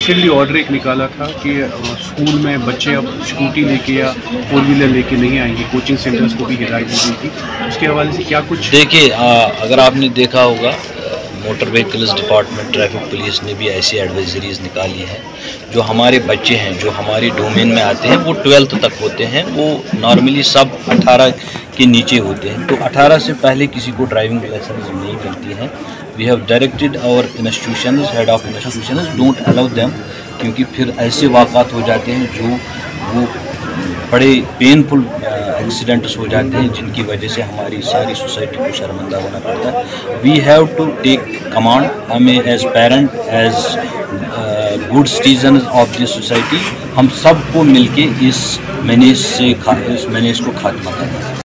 Recently order एक निकाला था कि स्कूल में बच्चे अब स्कूटी लेके या 4 व्हीलर लेके नहीं आएंगे, कोचिंग सेंटर्स को भी हिदायत दी गई थी। उसके हवाले से क्या कुछ देखिए, अगर आपने देखा होगा, motor vehicles department, traffic police ने भी ऐसी एडवाइजरीज निकाली हैं। जो हमारे बच्चे हैं, जो हमारी डोमेन में आते हैं, वो 12th तक होते हैं, वो नॉर्मली सब 18 के नीचे होते हैं, तो 18 से पहले किसी को ड्राइविंग लाइसेंस नहीं मिलती है। We have directed our institutions, head of institutions, don't allow them, क्योंकि फिर ऐसे वाक़ात हो जाते हैं जो वो बड़े पेनफुल एक्सीडेंट्स हो जाते हैं, जिनकी वजह से हमारी सारी सोसाइटी को शर्मिंदा होना पड़ता है। We have to take command, हमें as parent, as good citizen of this society, हम सबको मिलके इस मैनेज को खात्मा करना है।